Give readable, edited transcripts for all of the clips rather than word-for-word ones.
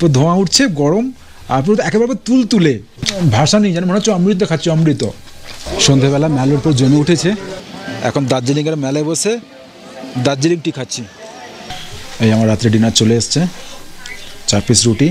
পুরো ধোঁয়া উঠছে, গরম, আর পুরো একেবারে তুলতুলে, ভাষা নেই, যেন মনে হচ্ছে অমৃত খাচ্ছি, অমৃত। সন্ধেবেলা মেলার উপর জমে উঠেছে। এখন দার্জিলিংয়ের মেলায় বসে দার্জিলিং টি খাচ্ছি। এই আমার রাত্রে ডিনার চলে এসছে, 4 পিস রুটি।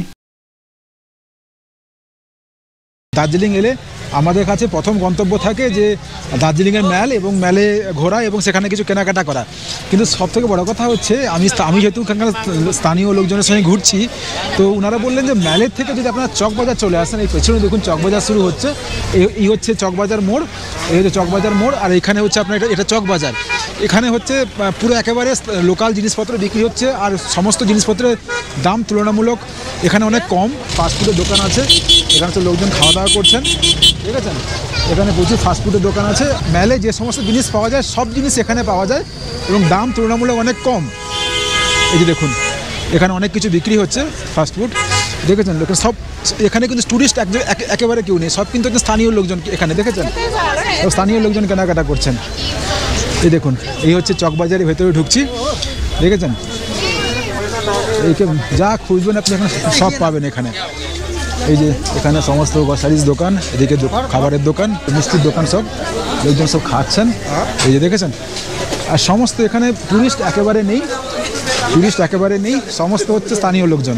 দার্জিলিং এলে আমাদের কাছে প্রথম গন্তব্য থাকে যে দার্জিলিংয়ের ম্যাল এবং ম্যালে ঘোরা এবং সেখানে কিছু কেনাকাটা করা। কিন্তু সবথেকে বড় কথা হচ্ছে আমি যেহেতু এখানকার স্থানীয় লোকজনের সঙ্গে ঘুরছি, তো ওনারা বললেন যে ম্যালের থেকে যদি আপনারা চকবাজার চলে আসেন, এই পেছনে দেখুন চকবাজার শুরু হচ্ছে, এই হচ্ছে চকবাজার মোড়, এই হচ্ছে চকবাজার মোড়, আর এখানে হচ্ছে আপনার এটা চকবাজার। এখানে হচ্ছে পুরো একেবারে লোকাল জিনিসপত্র বিক্রি হচ্ছে, আর সমস্ত জিনিসপত্রের দাম তুলনামূলক এখানে অনেক কম। ফাস্টফুডের দোকান আছে, এখানে তো লোকজন খাওয়া দাওয়া করছেন, ঠিক আছে। এখানে প্রচুর ফাস্টফুডের দোকান আছে। মেলে যে সমস্ত জিনিস পাওয়া যায় সব জিনিস এখানে পাওয়া যায় এবং দাম তুলনামূলক অনেক কম। এই যে দেখুন এখানে অনেক কিছু বিক্রি হচ্ছে ফাস্টফুড, দেখেছেন। সব এখানে কিন্তু ট্যুরিস্ট একেবারে কেউ নেই, সব কিন্তু স্থানীয় লোকজন এখানে, দেখেছেন, স্থানীয় লোকজন কেনাকাটা করছেন। এই দেখুন এই হচ্ছে চকবাজারের ভেতরে ঢুকছি, দেখেছেন। এইকে যা খুঁজবেন আপনি এখানে সব পাবেন এখানে। এই যে এখানে সমস্ত গ্রসারিজ দোকান, এদিকে খাবারের দোকান, মিষ্টির দোকান, সব লোকজন সব খাচ্ছেন, এই যে দেখেছেন। আর সমস্ত এখানে ট্যুরিস্ট একেবারে নেই, সমস্ত হচ্ছে স্থানীয় লোকজন,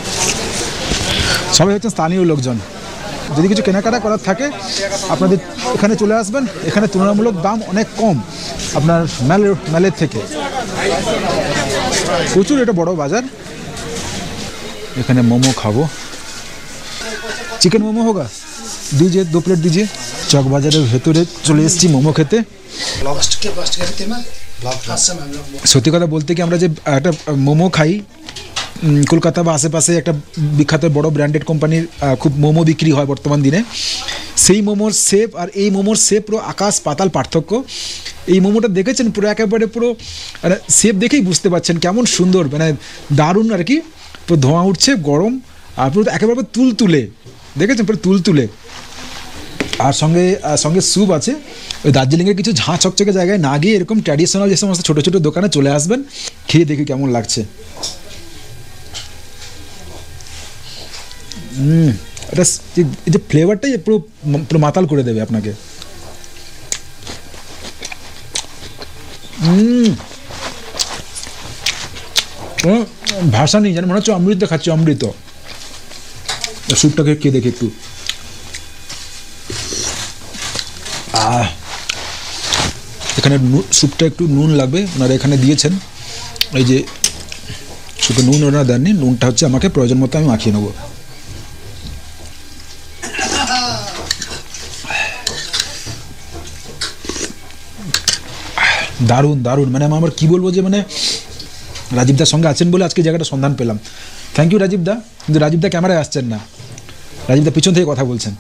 সবাই হচ্ছে স্থানীয় লোকজন। যদি কিছু কেনাকাটা করার থাকে আপনাদের এখানে চলে আসবেন, এখানে তুলনামূলক দাম অনেক কম আপনার মেলের থেকে। প্রচুর এটা বড় বাজার। এখানে মোমো খাবো, চিকেন মোমো হোগা, দিজিয়ে 2 প্লেট দিজিয়ে। চকবাজারের ভেতরে চলে এসেছি মোমো খেতে। সত্যি কথা বলতে কি, আমরা যে একটা মোমো খাই কলকাতা বা আশেপাশে একটা বিখ্যাত বড় ব্র্যান্ডেড কোম্পানির খুব মোমো বিক্রি হয় বর্তমান দিনে, সেই মোমোর শেপ আর এই মোমোর শেপ পুরো আকাশ পাতাল পার্থক্য। এই মোমোটা দেখেছেন পুরো একেবারে পুরো শেপ দেখেই বুঝতে পারছেন কেমন সুন্দর, মানে দারুণ আর কি। পুরো ধোঁয়া উঠছে, গরম, আর পুরো একেবারে তুলতুলে, দেখেছেন, পুরো তুলতুলে। আর সঙ্গে স্যুপ আছে। ওই দার্জিলিংয়ের কিছু ঝাঁ চকচকে জায়গায় না গিয়ে এরকম ট্র্যাডিশনাল যে সমস্ত ছোটো ছোটো দোকানে চলে আসবেন, খেয়ে দেখি কেমন লাগছে। এটা এই যে ফ্লেভারটাই পুরো মাতাল করে দেবে আপনাকে। ভাষা নেই, যেন মনে হচ্ছে অমৃত খাচ্ছি, অমৃত। স্যুপটাকে খেয়ে দেখি একটু। এখানে স্যুপটা একটু নুন লাগবে, ওনারা এখানে দিয়েছেন। এই যে শুধু নুন ওনারা দেননি, নুনটা হচ্ছে আমাকে প্রয়োজন মতো আমি মাখিয়ে নেবো। দারুণ দারুণ, মানে আমার কী বলবো, যে মানে রাজীবদার সঙ্গে আছেন বলে আজকে জায়গাটা সন্ধান পেলাম। থ্যাংক ইউ রাজীবদা। কিন্তু রাজীবদা ক্যামেরায় আসছেন না, রাজীবদা পিছন থেকে কথা বলছেন।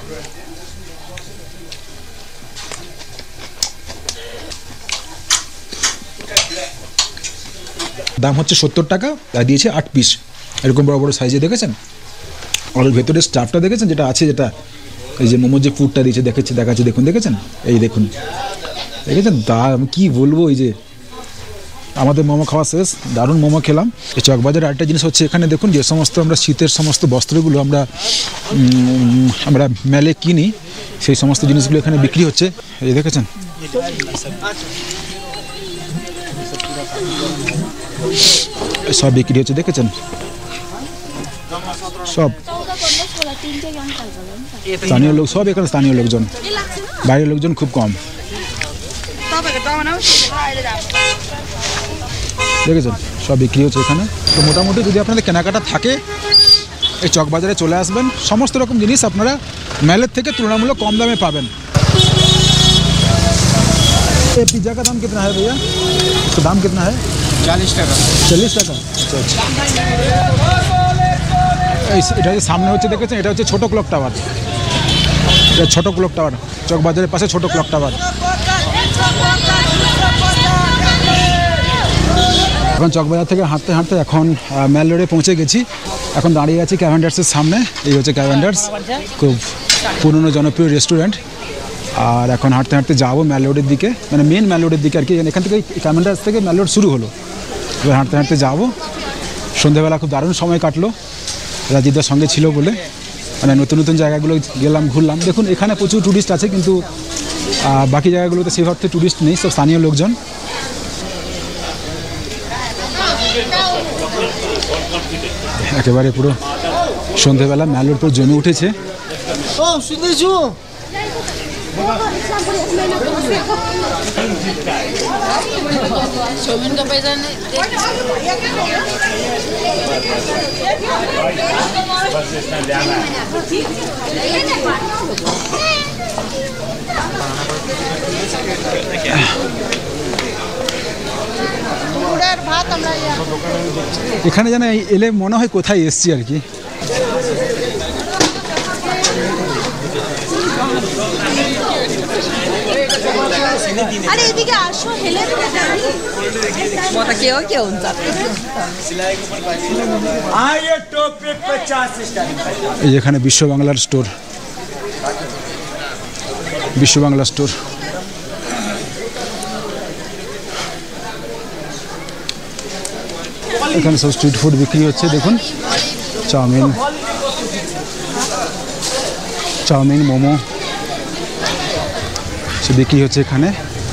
দাম হচ্ছে 70 টাকা, আর দিয়েছে 8 পিস এরকম বড় বড় সাইজে, দেখেছেন। আর ওর ভেতরের স্টাফটা দেখেছেন যেটা আছে, যেটা এই যে মোমোর যে ফুডটা দিয়েছে দেখাচ্ছে দেখুন, দেখেছেন, এই দেখুন, দেখেছেন। আমি কী বলবো, এই যে আমাদের মোমো খাওয়া শেষ, দারুণ মোমো খেলাম। এই চকবাজারের আরেকটা জিনিস হচ্ছে এখানে দেখুন যে সমস্ত আমরা শীতের সমস্ত বস্ত্রগুলো আমরা মেলে কিনি, সেই সমস্ত জিনিসগুলো এখানে বিক্রি হচ্ছে, এই দেখেছেন। সব বিক্রি হচ্ছে, দেখেছেন, সব স্থানীয় লোক, সব এখানে স্থানীয় লোকজন, বাইরের লোকজন খুব কম, দেখেছেন, সব বিক্রি হচ্ছে এখানে। তো মোটামুটি যদি আপনাদের কেনাকাটা থাকে এই চকবাজারে চলে আসবেন, সমস্ত রকম জিনিস আপনারা মেলের থেকে তুলনামূলক কম দামে পাবেন। ये पिज़्ज़ा का दाम कितना है भैया? इसका दाम कितना है? 40 টাকা। 40 টাকা। আচ্ছা আচ্ছা। এটা যে সামনে হচ্ছে দেখেছেন, এটা হচ্ছে ছোটো ক্লক টাওয়ার। এটা ছোটো ক্লক টাওয়ার, চকবাজারের পাশে ছোটো ক্লক টাওয়ার। এখন চকবাজার থেকে হাঁটতে হাঁটতে এখন মেল রোডে পৌঁছে গেছি। এখন দাঁড়িয়ে আছি ক্যাভেন্ডার্সের সামনে। এই হচ্ছে ক্যাভেন্ডার্স, খুব পুরনো জনপ্রিয় রেস্টুরেন্ট। আর এখন হাঁটতে হাঁটতে যাবো মেল রোডের দিকে, মানে মেন মেল রোডের দিকে আর কি। এখান থেকে ক্যাভেন্ডার্স থেকে মেল রোড শুরু হলো। এবার হাঁটতে হাঁটতে যাবো। সন্ধ্যেবেলা খুব দারুণ সময় কাটলো। রাজীবদার সঙ্গে ছিল বলে, মানে নতুন নতুন জায়গাগুলো গেলাম, ঘুরলাম। দেখুন এখানে প্রচুর ট্যুরিস্ট আছে, কিন্তু বাকি জায়গাগুলোতে সেই অর্থে ট্যুরিস্ট নেই, সব স্থানীয় লোকজন। একেবারে পুরো সন্ধেবেলা মেলার উপর জমে উঠেছে। এখানে যেন এলে মনে হয় কোথায় এসছি আর কি। अरे এদিকে আসো, হেলে মতো কেউ কেউ এই এখানে বিশ্ব বাংলার স্টোর, বিশ্ব বাংলা স্টোর। এখানে সব স্ট্রিট ফুড বিক্রি হচ্ছে। দেখুন চাউমিন মোমো সে বিক্রি হচ্ছে এখানে।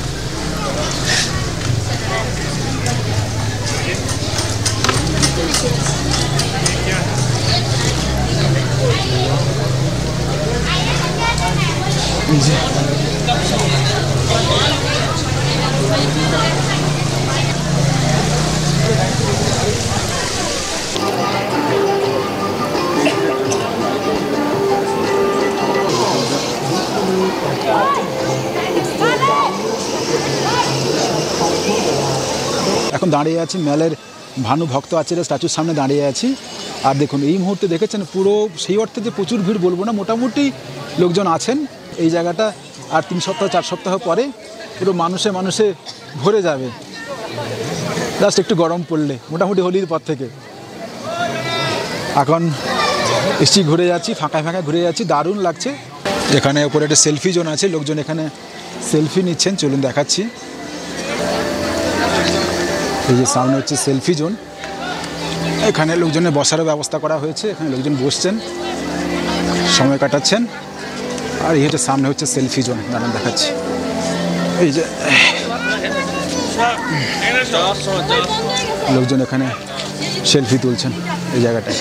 এখন দাঁড়িয়ে আছি মেলের ভানু ভক্ত আচার্য স্ট্যাচুর সামনে দাঁড়িয়ে আছি। আর দেখুন এই মুহূর্তে দেখেছেন পুরো সেই অর্থে যে প্রচুর ভিড় বলবো না, মোটামুটি লোকজন আছেন। এই জায়গাটা আর 3 সপ্তাহ 4 সপ্তাহ পরে পুরো মানুষে মানুষে ভরে যাবে, জাস্ট একটু গরম পড়লে, মোটামুটি হোলির পর থেকে। এখন এসছি, ঘুরে যাচ্ছি, ফাঁকায় ফাঁকায় ঘুরে যাচ্ছি, দারুণ লাগছে। এখানে ওপরে একটা সেলফি জোন আছে, লোকজন এখানে সেলফি নিচ্ছেন, চলুন দেখাচ্ছি। এই যে সামনে হচ্ছে সেলফি জোন, এখানে লোকজনের বসারও ব্যবস্থা করা হয়েছে, এখানে লোকজন বসছেন, সময় কাটাচ্ছেন। আর এই হচ্ছে সামনে হচ্ছে সেলফি জোন, দাঁড়ান দেখাচ্ছি। এই যে লোকজন এখানে সেলফি তুলছেন এই জায়গাটায়।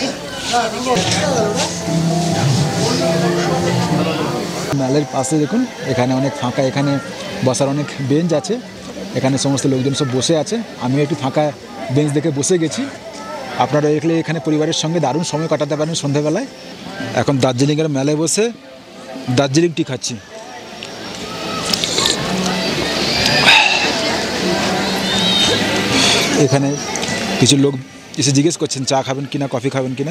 মেলের পাশে দেখুন এখানে অনেক ফাঁকা, এখানে বসার অনেক বেঞ্চ আছে, এখানে সমস্ত লোকজন সব বসে আছে। আমিও একটু ফাঁকা বেঞ্চ দেখে বসে গেছি। আপনারা দেখলে এখানে পরিবারের সঙ্গে দারুণ সময় কাটাতে পারেন সন্ধ্যাবেলায়। এখন দার্জিলিংয়ের মেলায় বসে দার্জিলিং টি খাচ্ছি। এখানে কিছু লোক এসে জিজ্ঞেস করছেন চা খাবেন কিনা, কফি খাবেন কিনা।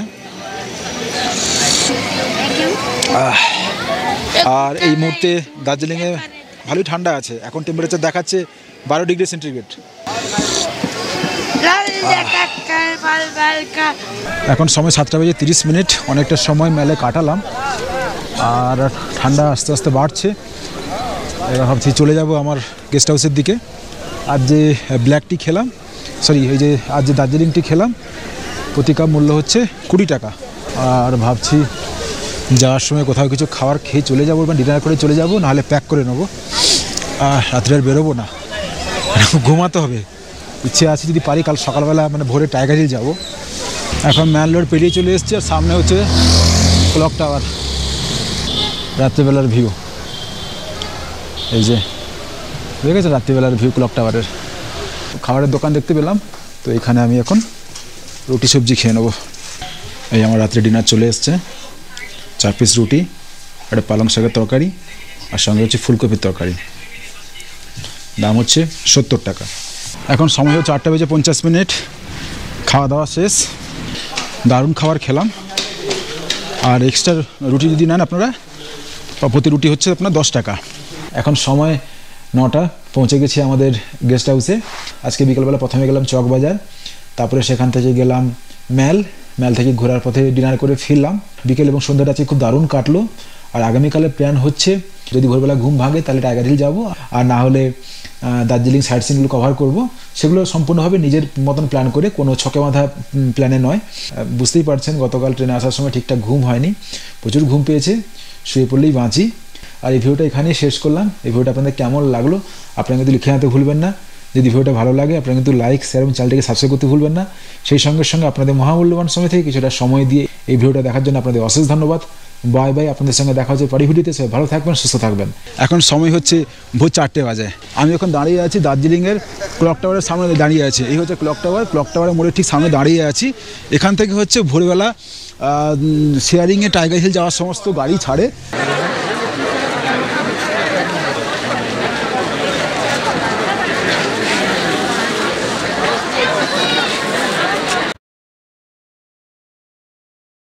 আর এই মুহূর্তে দার্জিলিংয়ে ভালোই ঠান্ডা আছে, এখন টেম্পারেচার দেখাচ্ছে 12 ডিগ্রি সেন্টিগ্রেড। এখন সময় 7:30। অনেকটা সময় মেলে কাটালাম, আর ঠান্ডা আস্তে আস্তে বাড়ছে। এবার ভাবছি চলে যাব আমার গেস্ট হাউসের দিকে। আজ যে ব্ল্যাক টি খেলাম, এই যে আজ যে দার্জিলিং টি খেলাম, প্রতি কাপ মূল্য হচ্ছে 20 টাকা। আর ভাবছি যাওয়ার সময় কোথাও কিছু খাবার খেয়ে চলে যাবো, বা ডিনার করে চলে যাবো, নাহলে প্যাক করে নেবো। আর রাত্রে আর বেরোবো না, ঘুমাতে হবে। ইচ্ছে আছে যদি পারি কাল সকালবেলা মানে ভোরে টাইগার হিল যাবো। এখন ম্যান রোড পেরিয়ে চলে এসেছি, আর সামনে হচ্ছে ক্লক টাওয়ার, রাত্রিবেলার ভিউ। এই যে দেখেছে রাত্রিবেলার ভিউ ক্লক টাওয়ারের। খাবারের দোকান দেখতে পেলাম, তো এখানে আমি এখন রুটি সবজি খেয়ে নেবো। এই আমার রাত্রে ডিনার চলে এসছে, 4 পিস রুটি, একটা পালং শাকের তরকারি, আর সঙ্গে হচ্ছে ফুলকপির তরকারি। দাম হচ্ছে 70 টাকা। এখন সময় হচ্ছে 8:50। খাওয়া দাওয়া শেষ, দারুণ খাবার খেলাম। আর এক্সট্রা রুটি যদি নেন আপনারা, প্রতি রুটি হচ্ছে আপনার 10 টাকা। এখন সময় 9টা, পৌঁছে গেছি আমাদের গেস্ট হাউসে। আজকে বিকেলবেলা প্রথমে গেলাম চকবাজার, তারপরে সেখান থেকে গেলাম মেল থেকে ঘোরার পথে ডিনার করে ফিরলাম। বিকেল এবং সন্ধ্যাটা আজকে খুব দারুণ কাটলো। আর আগামীকালের প্ল্যান হচ্ছে যদি ভোরবেলা ঘুম ভাঙে তাহলে টাইগার হিল যাবো, আর না হলে দার্জিলিং সাইট সিনগুলো কভার করব, সেগুলো সম্পূর্ণভাবে নিজের মতন প্ল্যান করে, কোনো ছকে বাঁধা প্ল্যানে নয়। বুঝতেই পারছেন গতকাল ট্রেনে আসার সময় ঠিকঠাক ঘুম হয়নি, প্রচুর ঘুম পেয়েছে, শুয়ে পড়লেই বাঁচি। আর এই ভিডিওটা এখানেই শেষ করলাম। এই ভিডিওটা আপনাদের কেমন লাগলো আপনারা কিন্তু লিখে আনতে ভুলবেন না। যদি ভিডিওটা ভালো লাগে আপনারা কিন্তু লাইক, শেয়ার এবং চ্যানেলটিকে সাবস্ক্রাইব করতে ভুলবেন না। সেই সঙ্গে সঙ্গে আপনাদের মহামূল্যবান সময় থেকে কিছুটা সময় দিয়ে এই ভিডিওটা দেখার জন্য আপনাদের অশেষ ধন্যবাদ। বাই বাই, আপনাদের সঙ্গে দেখা হচ্ছে পরের ভিডিওতে। সবাই ভালো থাকবেন, সুস্থ থাকবেন। এখন সময় হচ্ছে ভোর 4টে বাজে। আমি এখন দাঁড়িয়ে আছি দার্জিলিংয়ের ক্লক টাওয়ারের সামনে দাঁড়িয়ে আছি। এই হচ্ছে ক্লক টাওয়ারের মোড়ের ঠিক সামনে দাঁড়িয়ে আছি। এখান থেকে হচ্ছে ভোরবেলা শেয়ারিংয়ে টাইগার হিল যাওয়ার সমস্ত গাড়ি ছাড়ে।